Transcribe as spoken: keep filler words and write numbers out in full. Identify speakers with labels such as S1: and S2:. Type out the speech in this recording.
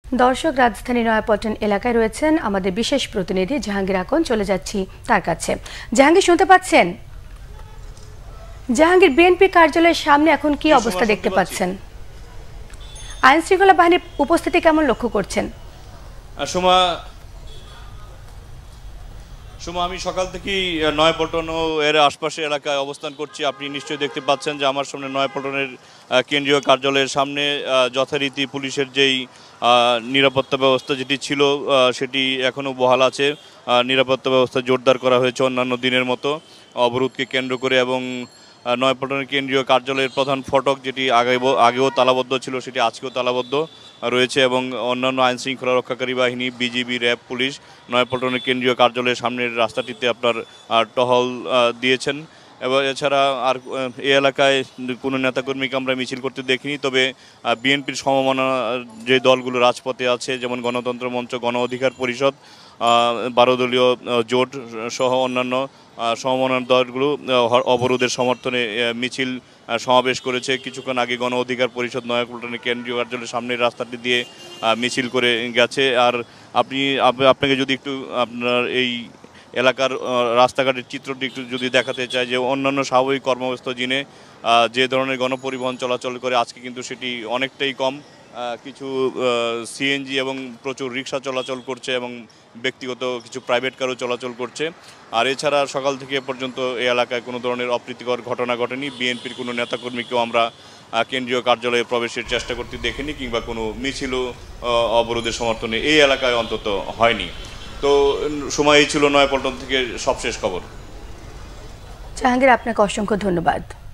S1: দর্শক, রাজধানী নয়াপল্টন এলাকায় রয়েছেন আমাদের বিশেষ প্রতিনিধি জাহাঙ্গীর আকন। চলে যাচ্ছি তার কাছে। জাহাঙ্গীর, শুনতে পাচ্ছেন? জাহাঙ্গীর, বিএনপি কার্যালয়ের সামনে এখন কি অবস্থা দেখতে পাচ্ছেন? আইন শৃঙ্খলা বাহিনীর উপস্থিতি কেমন লক্ষ্য করছেন?
S2: সুমা সুমা আমি সকাল থেকেই নয়াপল্টন ও এর আশপাশের এলাকায় অবস্থান করছি। আপনি নিশ্চয়ই দেখতে পাচ্ছেন যে আমার সামনে নয়াপল্টনের কেন্দ্রীয় কার্যালয়ের সামনে যথারীতি পুলিশের যেই নিরাপত্তা ব্যবস্থা যেটি ছিল সেটি এখনও বহাল আছে। নিরাপত্তা ব্যবস্থা জোরদার করা হয়েছে অন্যান্য দিনের মতো অবরোধকে কেন্দ্র করে, এবং নয়াপল্টনের কেন্দ্রীয় কার্যালয়ের প্রধান ফটক যেটি আগে আগেও তালাবদ্ধ ছিল সেটি আজকেও তালাবদ্ধ রয়েছে, এবং অন্যান্য আইন শৃঙ্খলা রক্ষাকারী বাহিনী, বিজিবি, র্যাব, পুলিশ নয়াপল্টনের কেন্দ্রীয় কার্যালয়ের সামনের রাস্তাটিতে আপনার টহল দিয়েছেন। এবং এছাড়া আর এই এলাকায় কোনো নেতাকর্মীকে আমরা মিছিল করতে দেখিনি। তবে বিএনপির সমমনা যে দলগুলো রাজপথে আছে, যেমন গণতন্ত্র মঞ্চ, গণ অধিকার পরিষদ, বারো দলীয় জোট সহ অন্যান্য সমমনা দলগুলো অবরোধের সমর্থনে মিছিল সমাবেশ করেছে। কিছুক্ষণ আগে গণ অধিকার পরিষদ নয়াপল্টনের কেন্দ্রীয় কার্যালয়ের সামনের রাস্তাটি দিয়ে মিছিল করে গেছে। আর আপনি আপনাকে যদি একটু আপনার এই এলাকার রাস্তাঘাটের চিত্রটি একটু যদি দেখাতে চাই, যে অন্যান্য স্বাভাবিক কর্মব্যস্ত দিনে যে ধরনের গণপরিবহন চলাচল করে আজকে কিন্তু সেটি অনেকটাই কম। কিছু সিএনজি এবং প্রচুর রিক্সা চলাচল করছে, এবং ব্যক্তিগত কিছু প্রাইভেট কারও চলাচল করছে। আর এছাড়া সকাল থেকে পর্যন্ত এই এলাকায় কোনো ধরনের অপ্রীতিকর ঘটনা ঘটেনি। বিএনপির কোনো নেতাকর্মীকেও আমরা কেন্দ্রীয় কার্যালয়ে প্রবেশের চেষ্টা করতে দেখিনি, কিংবা কোনো মিছিল অবরোধের সমর্থনে এই এলাকায় অন্তত হয়নি। তো সময় ছিল নয়াপল্টন থেকে সবশেষ খবর।
S1: জাহাঙ্গীর, আপনাকে অসংখ্য ধন্যবাদ।